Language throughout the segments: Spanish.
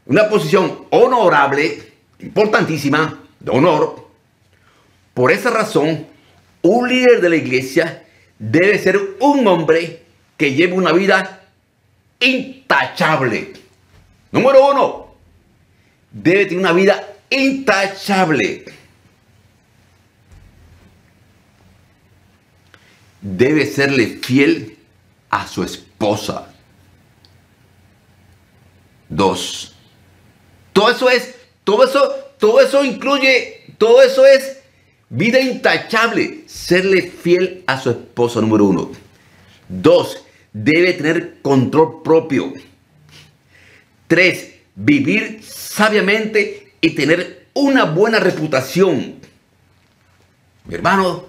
una posición honorable, importantísima, de honor. Por esa razón, un líder de la iglesia debe ser un hombre que lleve una vida intachable. Número uno, debe tener una vida intachable. Debe serle fiel a su esposa. 2. Todo eso es vida intachable. Serle fiel a su esposa, número 1. 2. Debe tener control propio. 3. Vivir sabiamente y tener una buena reputación. Mi hermano,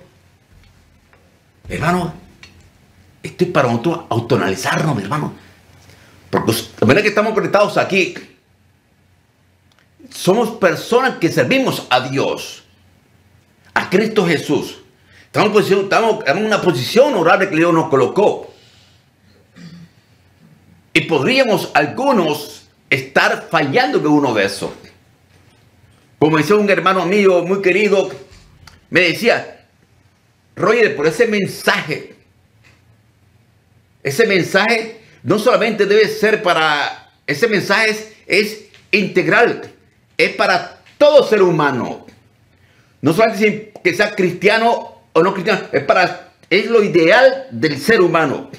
esto es para nosotros autoanalizarnos, mi hermano. Porque la manera que estamos conectados aquí, somos personas que servimos a Dios, a Cristo Jesús. Estamos en una posición honorable que Dios nos colocó. Y podríamos algunos estar fallando en uno de esos. Como decía un hermano mío muy querido, me decía: Roger, por ese mensaje no solamente debe ser para, ese mensaje es integral, es para todo ser humano. No solamente que sea cristiano o no cristiano, es lo ideal del ser humano.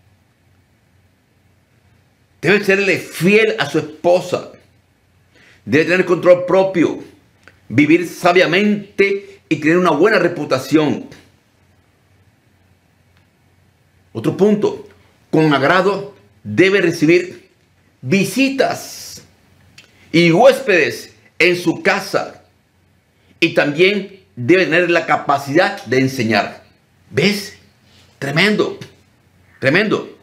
Debe serle fiel a su esposa. Debe tener control propio, vivir sabiamente y tener una buena reputación. Otro punto, con agrado debe recibir visitas y huéspedes en su casa, y también debe tener la capacidad de enseñar. ¿Ves? Tremendo, tremendo.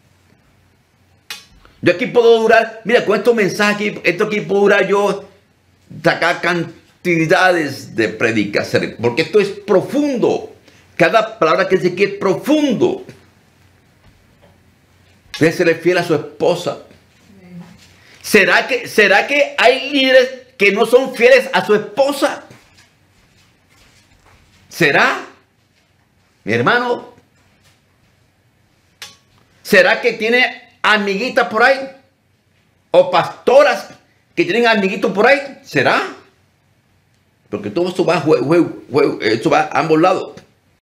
Yo aquí puedo durar, mira, con estos mensajes, esto aquí puedo durar yo, sacar cantidades de predicaciones, porque esto es profundo. Cada palabra que dice aquí es profundo. Debe serle fiel a su esposa. ¿Será que hay líderes que no son fieles a su esposa? ¿Será? Mi hermano. ¿Será que tiene amiguitas por ahí? ¿O pastoras que tienen amiguitos por ahí? ¿Será? Porque todo esto va, esto va a ambos lados.